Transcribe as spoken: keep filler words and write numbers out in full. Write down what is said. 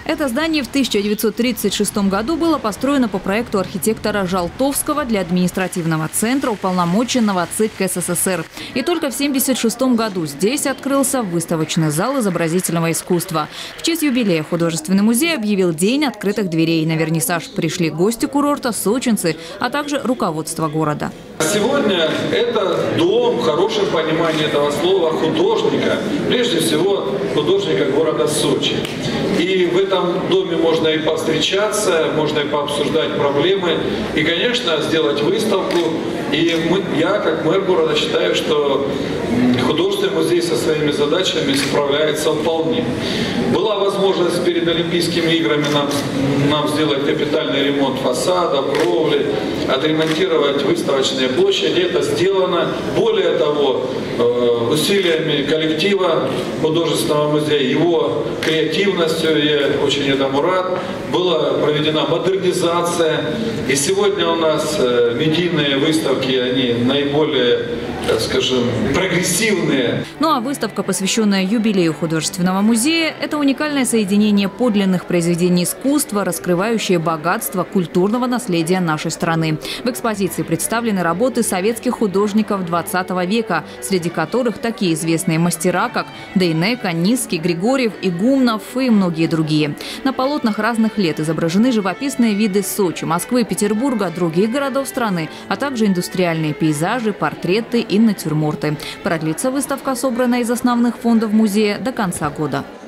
Это здание в тысяча девятьсот тридцать шестом году было построено по проекту архитектора Жалтовского для административного центра, уполномоченного ЦИК СССР. И только в семьдесят шестом году здесь открылся выставочный зал изобразительного искусства. В честь юбилея художественный музей объявил день открытых дверей. На вернисаж пришли гости курорта, сочинцы, а также руководство города. Сегодня это дом, в хорошем понимании этого слова, художника, прежде всего художника города Сочи. И в этом доме можно и повстречаться, можно и пообсуждать проблемы, и, конечно, сделать выставку. И мы, я, как мэр города, считаю, что художественный музей со своими задачами справляется вполне. Была возможность перед Олимпийскими играми нам, нам сделать капитальный ремонт фасада, кровли, отремонтировать выставочные площади. Это сделано. Более того, усилиями коллектива художественного музея, его креативностью, я очень этому рад, была проведена модернизация. И сегодня у нас медийные выставки, они наиболее, так скажем, прогрессивные. Ну а выставка, посвященная юбилею художественного музея, это уникальное соединение подлинных произведений искусства, раскрывающее богатство культурного наследия нашей страны. В экспозиции представлены работы советских художников двадцатого века, среди которых такие известные мастера, как Дейнеко, Низкий, Григорьев, Игумнов и многие другие. На полотнах разных лет изображены живописные виды Сочи, Москвы, Петербурга, других городов страны, а также индустриальные пейзажи, портреты и натюрморты. Продлится выставка, собранная из основных фондов музея, до конца года.